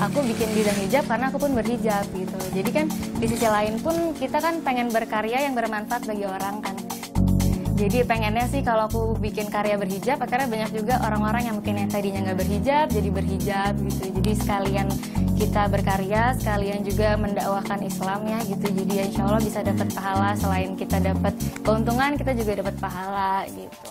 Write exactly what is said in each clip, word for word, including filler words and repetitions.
aku bikin desain hijab karena aku pun berhijab gitu. Jadi kan di sisi lain pun kita kan pengen berkarya yang bermanfaat bagi orang kan. Jadi pengennya sih kalau aku bikin karya berhijab, akhirnya banyak juga orang-orang yang mungkin yang tadinya nggak berhijab, jadi berhijab gitu. Jadi sekalian kita berkarya, sekalian juga mendakwahkan Islam ya gitu. Jadi ya insya Allah bisa dapat pahala, selain kita dapat keuntungan, kita juga dapat pahala gitu.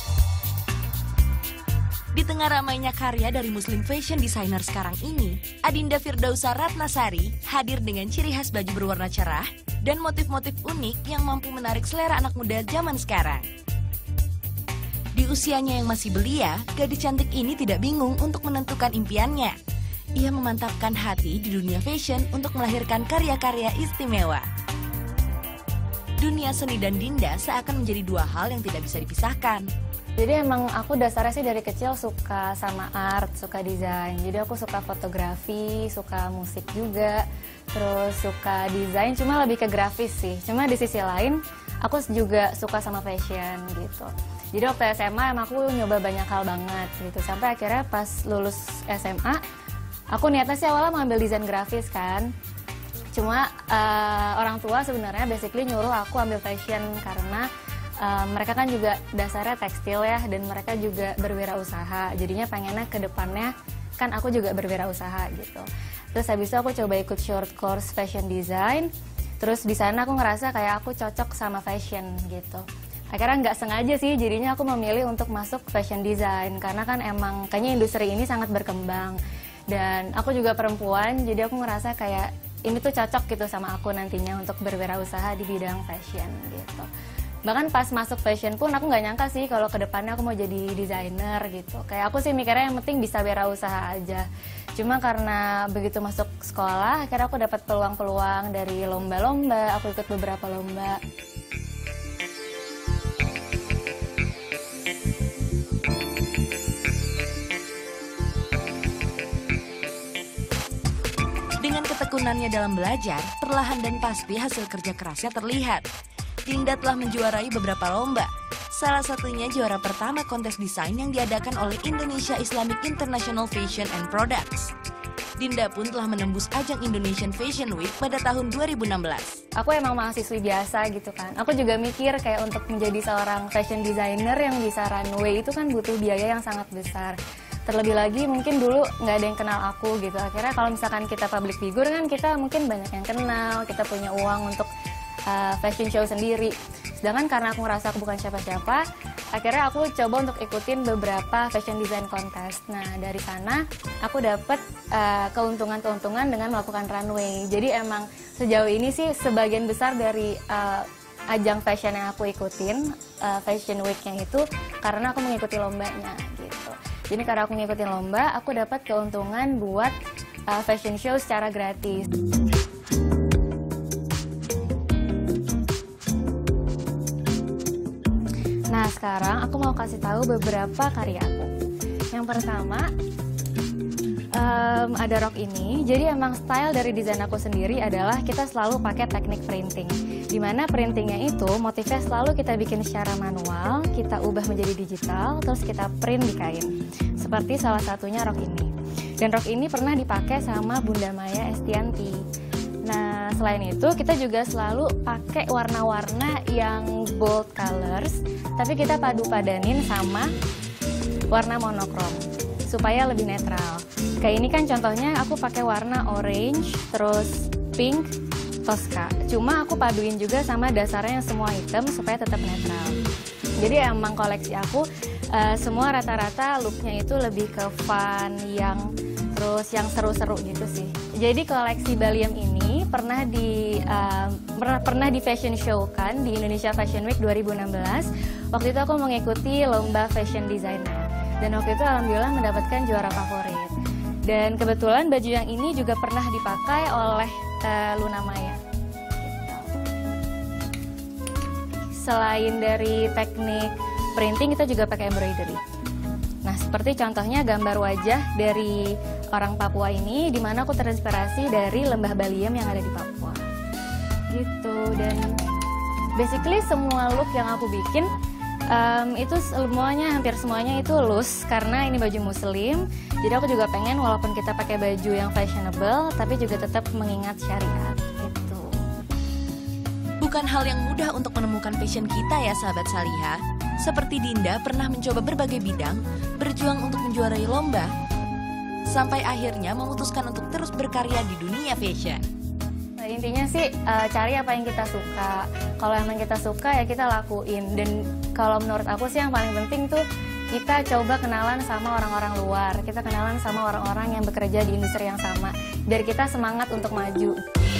Di tengah ramainya karya dari Muslim fashion designer sekarang ini, Adinda Firdausa Ratnasari hadir dengan ciri khas baju berwarna cerah dan motif-motif unik yang mampu menarik selera anak muda zaman sekarang. Di usianya yang masih belia, gadis cantik ini tidak bingung untuk menentukan impiannya. Ia memantapkan hati di dunia fashion untuk melahirkan karya-karya istimewa. Dunia seni dan Dinda seakan menjadi dua hal yang tidak bisa dipisahkan. Jadi emang aku dasarnya sih dari kecil suka sama art, suka desain. Jadi aku suka fotografi, suka musik juga, terus suka desain, cuma lebih ke grafis sih. Cuma di sisi lain, aku juga suka sama fashion gitu. Jadi waktu S M A emang aku nyoba banyak hal banget gitu. Sampai akhirnya pas lulus S M A, aku niatnya sih awalnya mau ambil desain grafis kan. Cuma uh, orang tua sebenarnya basically nyuruh aku ambil fashion karena Uh, mereka kan juga dasarnya tekstil ya, dan mereka juga berwirausaha. Jadinya pengennya ke depannya kan aku juga berwirausaha gitu. Terus habis itu aku coba ikut short course fashion design. Terus di sana aku ngerasa kayak aku cocok sama fashion gitu. Akhirnya nggak sengaja sih, jadinya aku memilih untuk masuk fashion design karena kan emang kayaknya industri ini sangat berkembang. Dan aku juga perempuan, jadi aku ngerasa kayak ini tuh cocok gitu sama aku nantinya untuk berwirausaha di bidang fashion gitu. Bahkan pas masuk fashion pun aku nggak nyangka sih kalau kedepannya aku mau jadi desainer gitu. Kayak aku sih mikirnya yang penting bisa wirausaha aja. Cuma karena begitu masuk sekolah, akhirnya aku dapat peluang-peluang dari lomba-lomba, aku ikut beberapa lomba. Dengan ketekunannya dalam belajar, perlahan dan pasti hasil kerja kerasnya terlihat. Dinda telah menjuarai beberapa lomba. Salah satunya juara pertama kontes desain yang diadakan oleh Indonesia Islamic International Fashion and Products. Dinda pun telah menembus ajang Indonesian Fashion Week pada tahun dua ribu enam belas. Aku emang mahasiswi biasa gitu kan. Aku juga mikir kayak untuk menjadi seorang fashion designer yang bisa runway itu kan butuh biaya yang sangat besar. Terlebih lagi mungkin dulu nggak ada yang kenal aku gitu. Akhirnya kalau misalkan kita public figure kan kita mungkin banyak yang kenal, kita punya uang untuk Uh, fashion show sendiri. Sedangkan karena aku ngerasa aku bukan siapa-siapa, akhirnya aku coba untuk ikutin beberapa fashion design contest. Nah dari sana aku dapat uh, keuntungan-keuntungan dengan melakukan runway. Jadi emang sejauh ini sih sebagian besar dari uh, ajang fashion yang aku ikutin, uh, fashion week-nya itu karena aku mengikuti lombanya gitu. Jadi karena aku ngikutin lomba, aku dapat keuntungan buat uh, fashion show secara gratis. Nah sekarang aku mau kasih tahu beberapa karya aku. Yang pertama um, ada rok ini. Jadi emang style dari desain aku sendiri adalah kita selalu pakai teknik printing. Dimana printingnya itu motifnya selalu kita bikin secara manual, kita ubah menjadi digital, terus kita print di kain. Seperti salah satunya rok ini. Dan rok ini pernah dipakai sama Bunda Maya Estianti. Nah, selain itu kita juga selalu pakai warna-warna yang bold colors, tapi kita padu-padanin sama warna monokrom supaya lebih netral. Kayak ini kan contohnya aku pakai warna orange, terus pink, Tosca. Cuma aku paduin juga sama dasarnya yang semua hitam supaya tetap netral. Jadi emang koleksi aku uh, semua rata-rata looknya itu lebih ke fun, yang terus yang seru-seru gitu sih. Jadi koleksi Baliem ini pernah di uh, pernah, pernah di fashion show kan di Indonesia Fashion Week dua ribu enam belas. Waktu itu aku mengikuti lomba fashion designer dan waktu itu alhamdulillah mendapatkan juara favorit. Dan kebetulan baju yang ini juga pernah dipakai oleh uh, Luna Maya. Selain dari teknik printing, kita juga pakai embroidery. Nah, seperti contohnya gambar wajah dari orang Papua ini, di mana aku terinspirasi dari lembah Baliem yang ada di Papua. Gitu, dan basically semua look yang aku bikin Um, itu semuanya, hampir semuanya itu loose karena ini baju muslim. Jadi aku juga pengen walaupun kita pakai baju yang fashionable, tapi juga tetap mengingat syariat gitu. Bukan hal yang mudah untuk menemukan passion kita ya sahabat Saliha. Seperti Dinda pernah mencoba berbagai bidang, berjuang untuk menjuarai lomba, sampai akhirnya memutuskan untuk terus berkarya di dunia fashion. Intinya sih uh, cari apa yang kita suka. Kalau emang kita suka ya kita lakuin. Dan kalau menurut aku sih yang paling penting tuh kita coba kenalan sama orang-orang luar. Kita kenalan sama orang-orang yang bekerja di industri yang sama. Biar kita semangat untuk maju.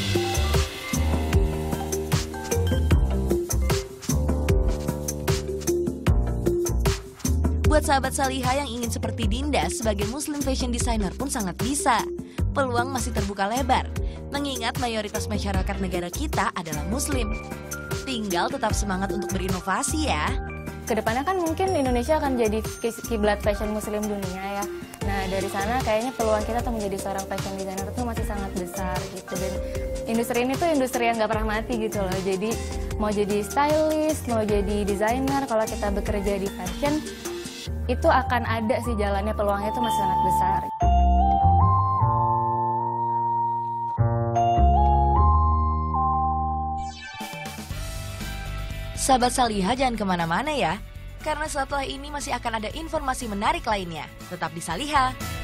Buat sahabat Saliha yang ingin seperti Dinda sebagai Muslim fashion designer pun sangat bisa. Peluang masih terbuka lebar, mengingat mayoritas masyarakat negara kita adalah Muslim. Tinggal tetap semangat untuk berinovasi ya. Kedepannya kan mungkin Indonesia akan jadi kiblat fashion Muslim dunia ya. Nah dari sana kayaknya peluang kita untuk menjadi seorang fashion designer itu masih sangat besar gitu. Dan industri ini tuh industri yang nggak pernah mati gitu loh. Jadi mau jadi stylist, mau jadi desainer, kalau kita bekerja di fashion, itu akan ada sih jalannya, peluangnya itu masih sangat besar. Sahabat Saliha jangan kemana-mana ya, karena setelah ini masih akan ada informasi menarik lainnya. Tetap di Saliha.